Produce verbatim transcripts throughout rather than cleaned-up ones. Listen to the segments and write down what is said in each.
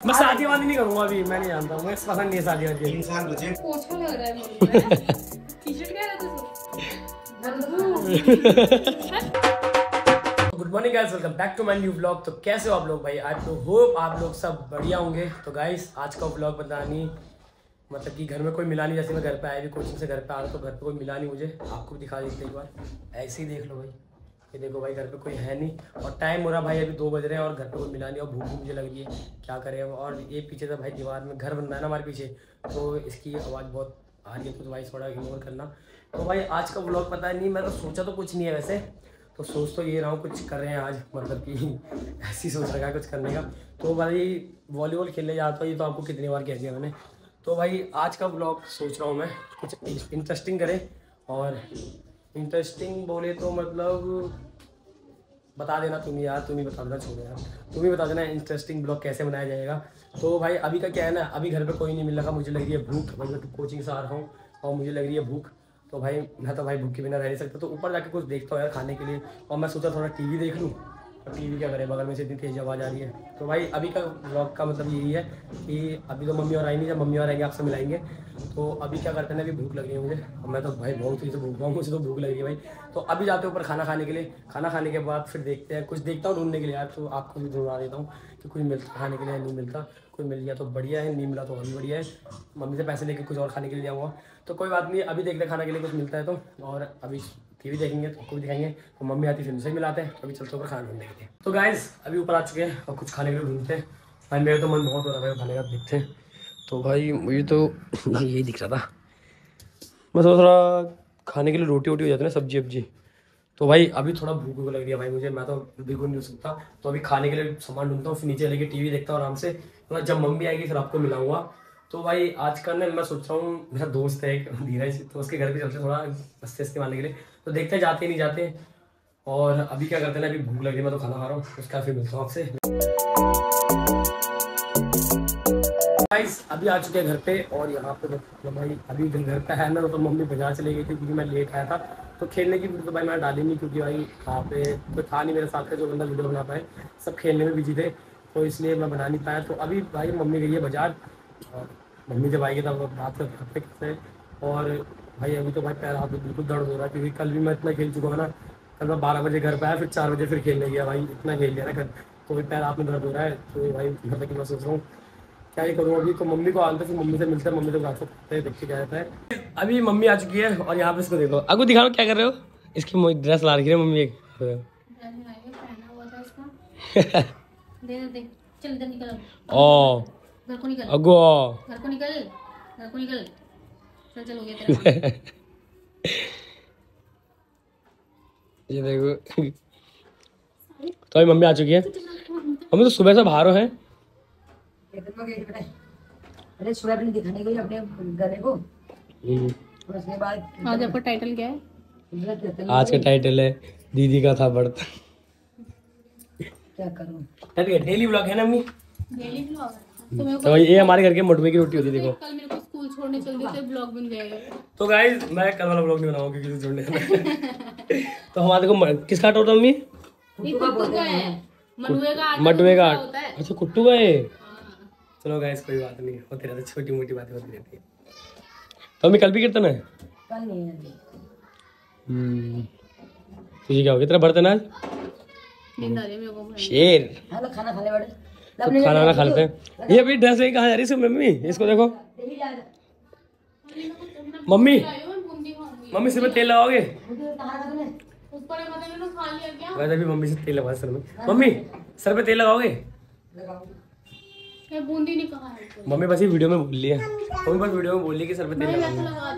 मैं शादी वादी नहीं करूंगा अभी, मैं नहीं जानता हूँ, मैं पसंद नहीं है शादी वादी। इंसान बचे पोछा लग रहा है मुझे। टी-शर्ट क्या है तू? Good morning guys, welcome back to my new vlog. तो कैसे हो आप लोग भाई? आई तो होप आप लोग सब बढ़िया होंगे। तो गाइस आज का व्लॉग बतानी मतलब कि घर में कोई मिला नहीं। जैसे मैं घर पे आया भी कोचिंग से, घर पे आ रहा तो घर पे कोई मिला नहीं मुझे। आपको भी दिखा देते एक बार, ऐसे ही देख लो भाई। ये देखो भाई, घर पे कोई है नहीं और टाइम हो रहा भाई अभी दो बज रहे हैं और घर पे कोई मिला नहीं और भूख भी मुझे लग रही है, क्या करें। और ये पीछे से भाई दीवार में घर बन रहा है ना हमारे पीछे, तो इसकी आवाज़ बहुत आ रही है, तो भाई थोड़ा इग्नोर करना। तो भाई आज का व्लॉग पता नहीं, मैं तो सोचा तो कुछ नहीं है वैसे, तो सोच तो ये रहा हूँ कुछ कर रहे हैं आज, मतलब कि ऐसी सोच रखा है कुछ करने का। तो भाई वॉलीबॉल खेलने जाता हूँ, ये तो आपको कितनी बार कह दिया मैंने। तो भाई आज का व्लॉग सोच रहा हूँ मैं कुछ इंटरेस्टिंग करें, और इंटरेस्टिंग बोले तो मतलब बता देना तुम यार, तुम ही बता देना, छोड़ो यार, तुम ही बता देना इंटरेस्टिंग ब्लॉग कैसे बनाया जाएगा। तो भाई अभी का क्या है ना, अभी घर पे कोई नहीं मिल रहा, मुझे लग रही है भूख। भाई मैं कोचिंग से आ रहा हूँ और मुझे लग रही है भूख, तो भाई मैं तो भाई भूख के बिना रह नहीं सकता। तो ऊपर जाके कुछ देखता हूँ यार खाने के लिए, और मैं सोचा थोड़ा टीवी देख लूँ। और टीवी क्या करे, बगल में से इतनी तेज आवाज़ आ रही है। तो भाई अभी का व्लॉग का मतलब यही है कि अभी तो मम्मी और आई नहीं, जब मम्मी और आएंगे आपसे मिलाएंगे। तो अभी क्या करते हैं, अभी भूख लग रही है मुझे, और मैं तो भाई बहुत ही से भूख रहा हूँ, मुझे तो भूख लग रही है भाई। तो अभी जाते हैं ऊपर खाना खाने के लिए। खाना खाने के बाद फिर देखते हैं, कुछ देखता हूँ ढूंढने के लिए यार, तो आपको भी ढूंढा देता हूँ कि कुछ मिलता खाने के लिए नहीं मिलता। कोई मिल गया तो बढ़िया है, नहीं मिला तो और भी बढ़िया है। मम्मी से पैसे लेके कुछ और खाने के लिए जाऊँगा, तो कोई बात नहीं। अभी देखते हैं खाने के लिए कुछ मिलता है तो, और अभी टीवी देखेंगे तो आपको भी दिखाएंगे। तो मम्मी आती फिर मुझे मिलाते हैं। अभी चलते ऊपर खाना ढूंढने के लिए। तो गाइस अभी ऊपर आ चुके हैं और कुछ खाने के लिए ढूंढते हैं। भाई मेरा तो मन बहुत हो रहा है खाने का, देखते हैं। तो भाई मुझे तो यही दिख रहा था, मैं सोच रहा खाने के लिए रोटी वोटी हो जाती है ना, सब्जी वब्जी। तो भाई अभी थोड़ा भूख भूख लग रही है भाई मुझे, मैं तो बिल्कुल नहीं सकता। तो अभी खाने के लिए सामान ढूंढता हूँ, फिर नीचे लेके टीवी देखता हूँ आराम से। तो जब मम्मी आएगी फिर आपको मिलाऊंगा। तो भाई आज का ना मैं सोच रहा हूँ, मेरा दोस्त है एक धीरज, तो उसके घर पे चलते थोड़ा मस्ती वस्ती मारने के लिए। तो देखते हैं जाते नहीं जाते। और अभी क्या करते हैं ना, अभी भूख लग रही है, मैं तो खाना खा रहा हूँ, उसका फिर मिलता हूँ आपसे। गाइस अभी आ चुके हैं घर पे, और यहाँ पे मतलब भाई अभी घर पे है ना, तो मम्मी बाजार चली गई थी क्योंकि मैं लेट आया था। तो खेलने की वीडियो तो भाई मैं डाली नहीं, क्योंकि भाई वहाँ पे कोई था नहीं मेरे साथ का जो बंदा वीडियो बना पाए, सब खेलने में बिजी थे, तो इसलिए मैं बना नहीं पाया। तो अभी भाई मम्मी गई है बाजार, और मम्मी जब आएगी तब बात करते कैसे। और भाई अभी तो भाई पैर हाथ बिल्कुल दर्द हो रहा है, क्योंकि कल भी मैं इतना खेल चुका हूँ ना। कल मैं बारह बजे घर पे आया, फिर चार बजे फिर खेलने गया भाई, इतना खेल लिया ना कल, तो भाई पैर हाथ में दर्द हो रहा है। तो भाई मतलब कि मैं सोच रहा हूँ क्या ही करूँ अभी। तो मम्मी को आते फिर मम्मी से मिलते हैं, मम्मी से बात करते हैं, देखते क्या रहता है। अभी मम्मी आ चुकी है और यहाँ पे इसको देखो, आपको दिखा रहा हूँ क्या कर रहे हो। इसकी ड्रेस ला रखी है मम्मी एक ओ घर को निकल, अगो घर को निकल, घर को निकल, चल चल हो गया तेरा। ये देखो तो अभी मम्मी आ चुकी है। मम्मी तो सुबह से बाहर हैं। अरे सुबह अपने दिखाने गई अपने गले को, और उसके बाद आज आपका टाइटल क्या है? आज का टाइटल है दीदी का था बर्थ। क्या करूं, डेली व्लॉग है ना मम्मी। डेली व्लॉग तो मेरे को तो ये हमारे घर के मटुए की रोटी होती है, देखो। कल मेरे को स्कूल छोड़ने चल देते ब्लॉग बन जाएगा। तो गाइस मैं कल वाला व्लॉग नहीं बनाऊंगा क्योंकि किसी छोड़ने का। तो हमारे को किसका आटा होता है मम्मी? ये कुट्टू का है, मटुए का आटा मटुए का होता है। अच्छा कुट्टू का है। चलो गाइस कोई बात नहीं, होती रहती छोटी मोटी बातें होती रहती है। तो मम्मी कल भी कीर्तन है? कल नहीं है। हम्म तुझे क्या हो गया, तेरा बर्तन आज? नींद आ रही है मेरे को। शेर हाँ खाना खाने वाले, तो खाना ना खा लेते हैं। ये अभी ड्रेस लेके कहाँ जा रही है मम्मी? इसको देखो मम्मी, मम्मी सिर में तेल लगाओगे? वैसे भी मम्मी से तेल लगा सर में। मम्मी सर पे तेल लगाओगे? बूंदी नहीं कहा है। मम्मी बस ये वीडियो में बोल रही है, मम्मी बस वीडियो में बोल रही है कि सर पे तेल लगाओगे।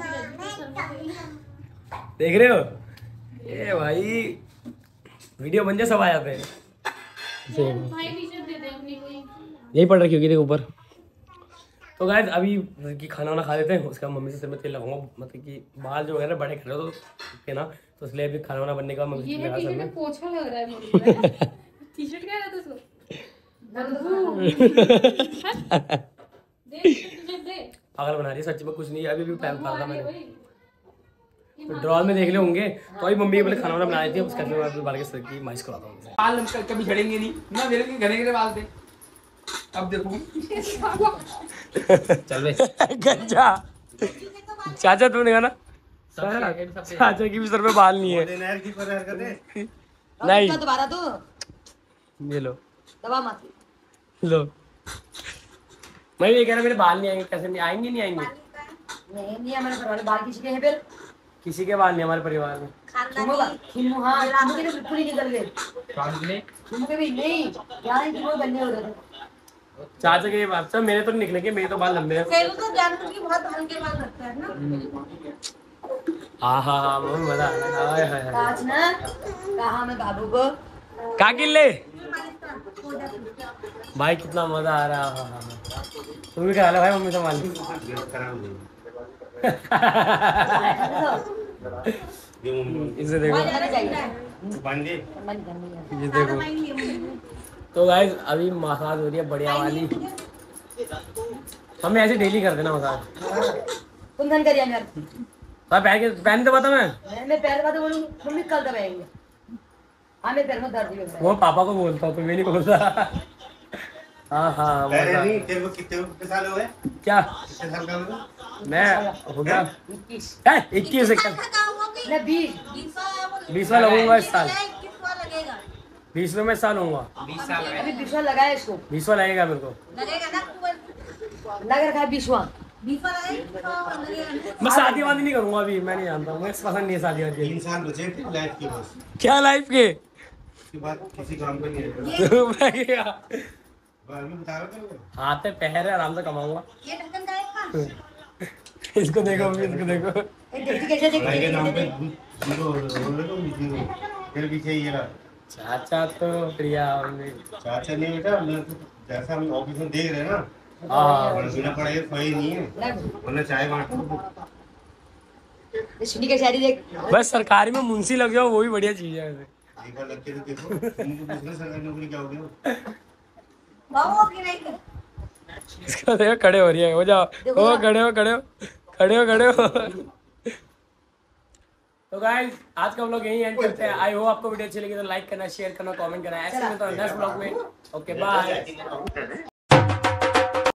देख रहे हो ये भाई, वीडियो बन जाए सब आ जाते हैं। यही पड़ रखी होगी देखो ऊपर। तो गाइस अभी की खाना वाना खा लेते हैं, उसके बाद मम्मी से सिर में तेल लगाऊंगा, मतलब कि बाल जो है ना बड़े कर रहे हो तो ना, तो इसलिए अभी खाना वाना बनने का मम्मी लगा सर में। पोछा लग रहा है मुझे। टी-शर्ट क्या है तो पागल बना रही है सच में, कुछ नहीं अभी भी पैर मारा था मैंने। तो ड्रॉल में देख ले होंगे। तो अभी मम्मी बोले खाना वाना बना देती है, उसके बाद मैं बाल के सर की मालिश करवाता हूँ। बाल कभी झड़ेंगे नहीं ना, मेरे के घने घने बाल थे। अब देखो चल बे गंजा चाचा तुमने कहा ना चाचा की भी सर पे बाल नहीं है नहीं अब दोबारा तो ये लो दबा मत लो मैं ये कह रहा मेरे बाल नहीं आएंगे कैसे नहीं आएंगे नहीं आएंगे नहीं नहीं हमारे घर वाले बाल किसी के हैं फिर किसी के बाल नहीं हमारे परिवार में खिमू का खिमू हाँ खिमू के तो बिल्कुल ही निकल गए कान के लिए खिमू के भी नहीं यहाँ खिमू बनने हो रहे थे चाचा के बाल सब मेरे तो नहीं निकलेंगे मेरे तो बाल लंबे हैं सेलू तो जानवर की बहुत हल्के बाल रखता है ना। हाँ हाँ हाँ बहुत मजा आ रहा है हाय हाय हाय काच ना कहा मैं बाबू को का किले भाई कितना मजा आ रहा है हाँ हाँ हाँ तुम भी करा लो भाई मम्मी से मान ली इसे देखो ये देखो तो गाइस अभी मसाज हो रही है बढ़िया वाली हमें ऐसे डेली कर देना मसाज तुम धन करिए यार हाँ पहन के पहन तो बता मैं मैं मैं पहले बात बोलूँ मम्मी कल दबाएंगे हाँ मैं पैर में दर्द भी हो रहा वो पापा को बोलता हूँ तुम्हें नहीं बोलता हाँ हाँ पहले मजा। नहीं तेरे को कितने कितने साल हो गए क्या कितने साल का हो गया मैं हो गया है इक्कीस है इक्कीस इक्कीस मैं बीस बीसवा लगूंगा इस साल लगेगा बीसवें में साल होऊंगा बीस साल अभी बीसवा लगाया इसको बीसवा लगेगा मेरे को लगेगा ना लग रखा है बीसवा बीफा लगेगा लगेगा मैं शादी वादी नहीं करूंगा अभी मैं नहीं जानता मुझे पसंद नहीं है शादी वादी तीन साल बचे थे लाइफ की बस क्या लाइफ के उसके बाद किसी काम का नहीं है बाद में बता रहा था हाथ पे पैर है आराम से कमाऊंगा ये ढक्कन का एक इसको देखो अभी इसको देखो एक देखती कैसे भाई के नाम पे देखती जीरो हो रहा तो जीरो फिर पीछे ये रहा चाचा तो प्रिया मम्मी चाचा नहीं बेटा मैं तो जैसा हम ऑफिस में देख रहे हैं ना हाँ वरना बिना पढ़ाई कोई नहीं है वरना चाय बांटो सुनी के शायरी देख बस सरकारी में मुंशी लग जाओ वो भी बढ़िया चीज है वैसे एक बार लग के तो देखो तुमको पूछना सरकारी नौकरी क्या हो गया बाबू की नहीं इसको देखो खड़े हो रही है हो जाओ ओ खड़े हो खड़े हो खड़े हो खड़े हो तो गाइस आज का व्लॉग यही एंड करते हैं आई होप आपको वीडियो अच्छी लगी तो लाइक करना शेयर करना कमेंट करना ऐसे में तो नेक्स्ट व्लॉग में ओके बाय